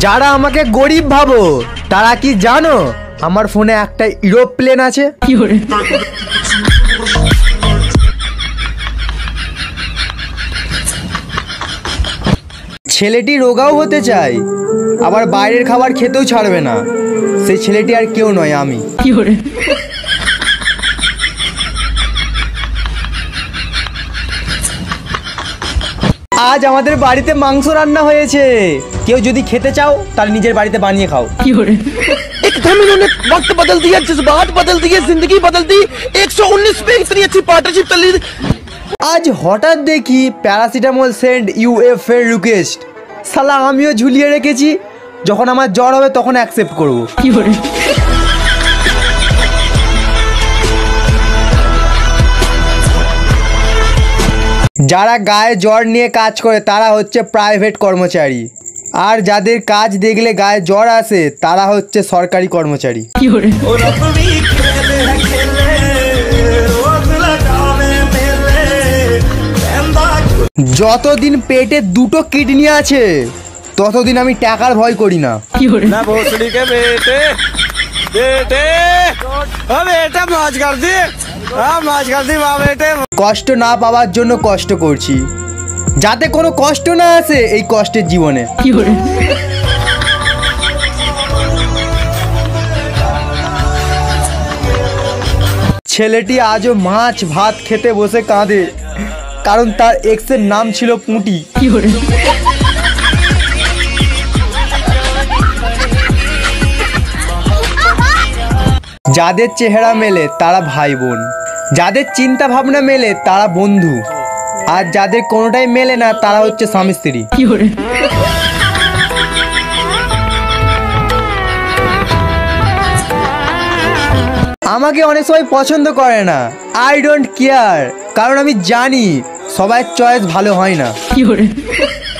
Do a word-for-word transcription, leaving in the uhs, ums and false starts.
যারা আমাকে গরিব ভাবো তারা কি জানো আমার ফোনে একটা এরোপ্লেন আছে। ছেলেটি রোগাও হতে চায় আবার বাইরের খাবার খেতেও ছাড়বে না, সেই ছেলেটি আর কেউ নয় আমি। আজ আমাদের বাড়িতে মাংস রান্না হয়েছে, কেউ যদি খেতে চাও তাহলে নিজের বাড়িতে বানিয়ে খাও। एकदम इन्होंने वक्त बदल दिया, जज्बात बदल दिए, जिंदगी बदल दी। एक सौ उन्नीस पे इतनी अच्छी पार्टनरशिप चल रही। আজ হঠাৎ দেখি প্যারাসিটামল সেন্ড ইউএফ এর রিকোয়েস্ট, শালা আমিও ঝুলিয়ে রেখেছি, যখন আমার জ্বর হবে তখন অ্যাকসেপ্ট করব। যারা গায়ে জ্বর নিয়ে কাজ করে তারা হচ্ছে প্রাইভেট কর্মচারী, আর যাদের কাজ দেখলে গায়ে জ্বর আসে তারা হচ্ছে সরকারি কর্মচারী। যতদিন পেটে দুটো কিডনি আছে ততদিন আমি টাকার ভয় করি না। কষ্ট না পাওয়ার জন্য কষ্ট করছি, যাতে কোনো কষ্ট না আসে এই কষ্টের জীবনে। ছেলেটি আজও মাছ ভাত খেতে বসে কাঁদে, কারণ তার এক্সের নাম ছিল পুঁটি। যাদের চেহারা মেলে তারা ভাই বোন, যাদের চিন্তা ভাবনা মেলে তারা বন্ধু, আর যাদের কোনোটাই মেলে না তারা হচ্ছে স্বামী স্ত্রী। আমাকে অনেক সময় পছন্দ করে না, আই ডোন্ট কেয়ার, কারণ আমি জানি সবার চয়েস ভালো হয় না।